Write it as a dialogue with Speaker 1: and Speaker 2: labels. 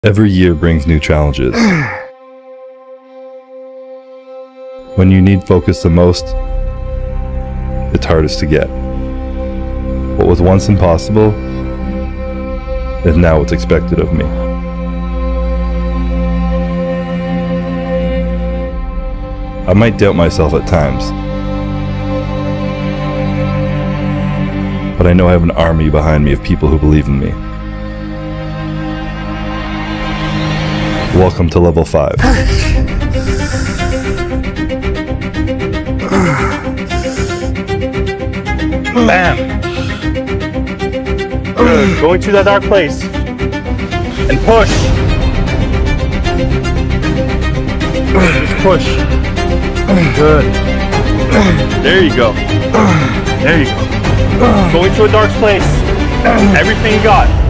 Speaker 1: Every year brings new challenges. When you need focus the most, it's hardest to get. What was once impossible is now what's expected of me. I might doubt myself at times, but I know I have an army behind me of people who believe in me. Welcome to level 5.
Speaker 2: Bam! Good. Go into that dark place. And push. Just push. Good. There you go. There you go. Go into a dark place. Everything you got.